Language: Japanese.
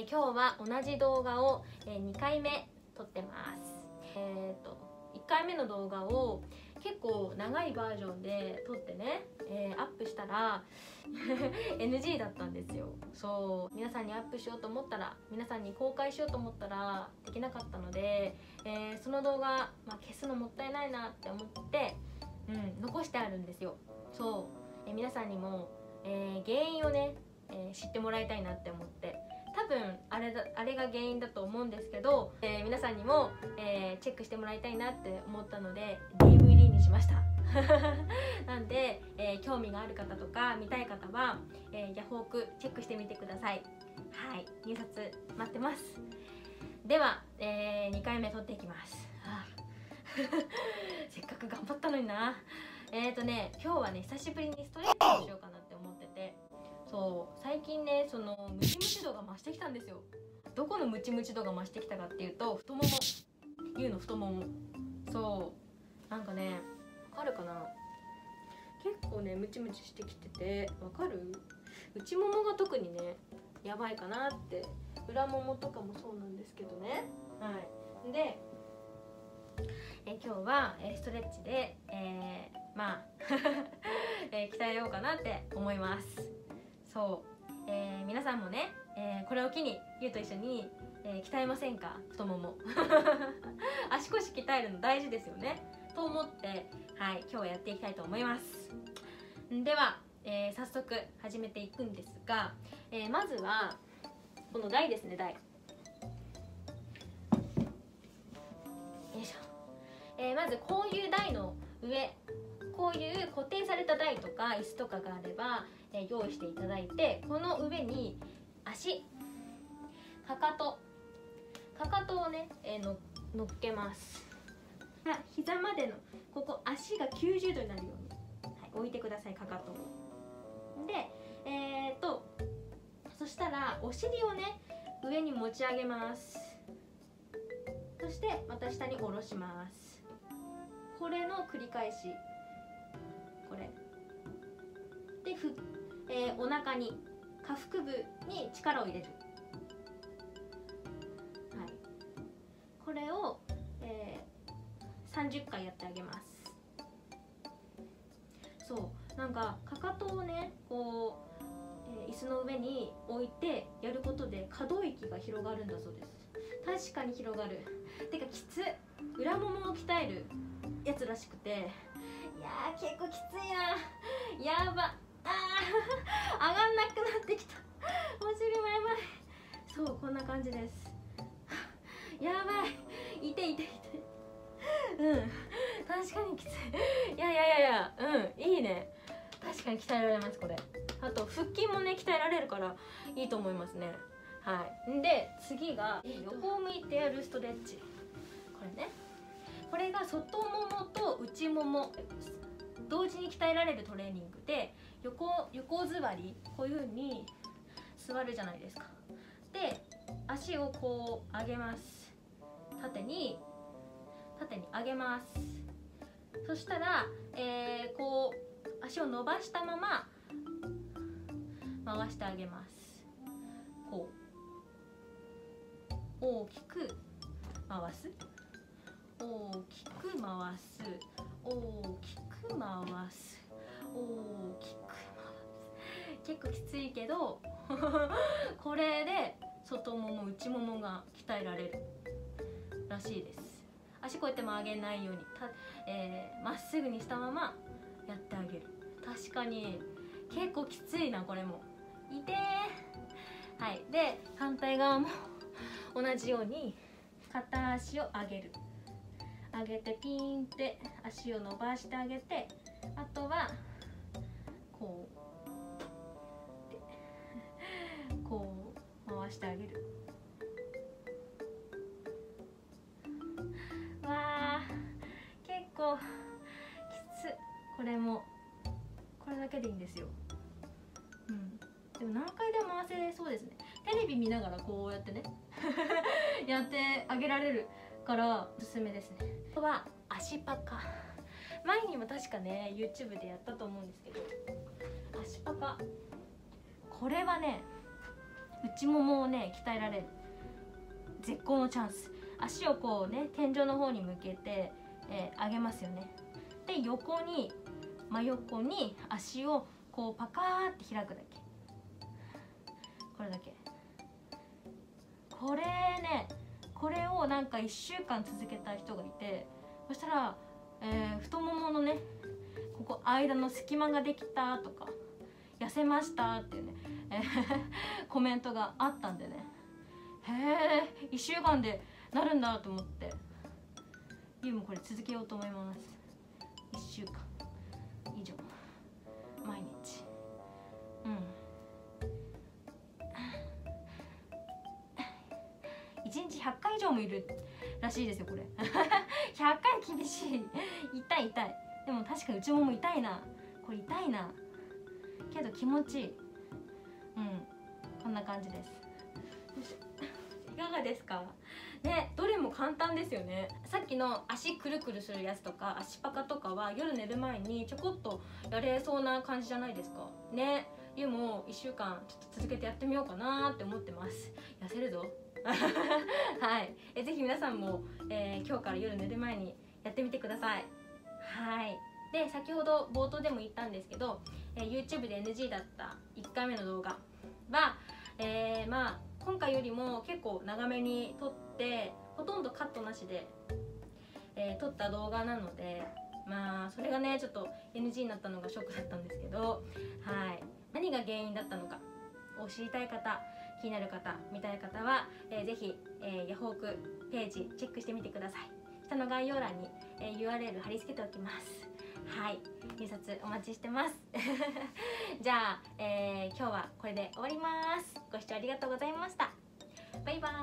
今日は同じ動画を、2回目撮ってます。1回目の動画を結構長いバージョンで撮ってね、アップしたらNG だったんですよ。そう、皆さんにアップしようと思ったら、皆さんに公開しようと思ったらできなかったので、その動画、消すのもったいないなって思って、残してあるんですよ。そう、皆さんにも、原因をね、知ってもらいたいなって思って、多分あれが原因だと思うんですけど、皆さんにも、チェックしてもらいたいなって思ったので DVD にしましたなんで、興味がある方とか見たい方は、ヤフオクチェックしてみてください。はい、入札待ってます。では、2回目撮っていきます。せっかく頑張ったのにな。今日はね、久しぶりにストレッチをしようかなって思ってて、そう最近ね、そのムチムチ度が増してきたんですよ。どこのムチムチ度が増してきたかっていうと、太もも、ユウの太もも。そうなんかね、わかるかな、結構ねムチムチしてきてて、わかる？内ももが特にねやばいかなって。裏ももとかもそうなんですけどね。はい。で、今日はストレッチで、鍛えようかなって思います。そう、皆さんもね、これを機にユウと一緒に、鍛えませんか？太もも足腰鍛えるの大事ですよねと思って、はい、今日はやっていきたいと思います。では、早速始めていくんですが、まずはこの台ですね。台、よいしょ。まずこういう台の上、こういう固定された台とか椅子とかがあれば、用意していただいて、この上に足、かかとをね、乗っけます。膝までのここ、足が90度になるように、はい、置いてください、かかとを。で、そしたらお尻をね上に持ち上げます。そしてまた下に下ろします。これの繰り返し。これでお腹に、下腹部に力を入れる。はい、これを、30回やってあげます。そうなんかかかとをねこう、椅子の上に置いてやることで可動域が広がるんだそうです。確かに広がる。てかきつ、裏ももを鍛えるやつらしくて、いやー結構きついな。やば、上がんなくなってきた。お尻もやばい。そう、こんな感じです。やばい、痛い。確かにきつい。いや、いいね。確かに鍛えられます、これ。あと腹筋もね鍛えられるからいいと思いますね。はい。で、次が横を向いてやるストレッチ。これね、これが外ももと内もも同時に鍛えられるトレーニングで、横座り、こういう風に座るじゃないですか。で、足をこう上げます。縦に上げます。そしたら、こう足を伸ばしたまま回してあげます。こう大きく回す、大きく回す、大きく回す、大きく回す。結構きついけどこれで外もも内ももが鍛えられるらしいです。足こうやって曲げないようにまっすぐにしたままやってあげる。確かに結構きついな、これも。いてー。はい。で、反対側も同じように片足を上げる。上げてピーンって足を伸ばしてあげて、あとはこう回してあげる。わー、結構きつ。これもこれだけでいいんですよ。でも何回でも回せそうですね。テレビ見ながらこうやってねやってあげられるからおすすめですね。あとは足パカ。前にも確かね YouTube でやったと思うんですけど、足パカ、これはね内ももをね鍛えられる絶好のチャンス。足をこうね天井の方に向けて、上げますよね。で横に真横に足をこうパカーって開くだけ、これだけ。これね、これをなんか1週間続けた人がいて、そしたら、太もものねここ間の隙間ができたとか痩せましたっていうね、コメントがあったんでね、へえ1週間でなるんだと思って、ゆうもこれ続けようと思います。1週間以上毎日、1日100回以上もいるらしいですよこれ。100回厳しい。痛い痛い。でも確かに内もも痛いな、これ痛いなけど気持ちいい。こんな感じです。いかがですかね。どれも簡単ですよね。さっきの足くるくるするやつとか足パカとかは夜寝る前にちょこっとやれそうな感じじゃないですかね。ゆうも1週間ちょっと続けてやってみようかなって思ってます。痩せるぞ。はい、ぜひ皆さんも、今日から夜寝る前にやってみてください。はい。で先ほど冒頭でも言ったんですけど、YouTube で NG だった1回目の動画は、今回よりも結構長めに撮ってほとんどカットなしで、撮った動画なので、それがねちょっと NG になったのがショックだったんですけど、はい、何が原因だったのかを知りたい方、気になる方、見たい方は、ぜひ、ヤフオクページチェックしてみてください。下の概要欄に、URL 貼り付けておきます。はい、入札お待ちしてます。じゃあ、今日はこれで終わります。ご視聴ありがとうございました。バイバーイ。